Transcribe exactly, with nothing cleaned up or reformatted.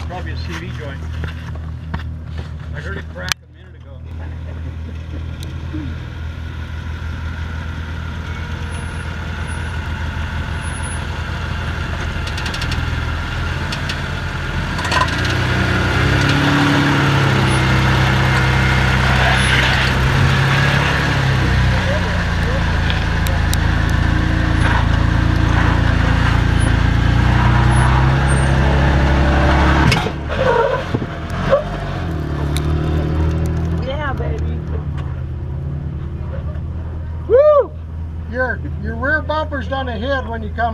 Probably a C V joint. I heard it crack a minute ago. Your, your rear bumper's done a hit when you come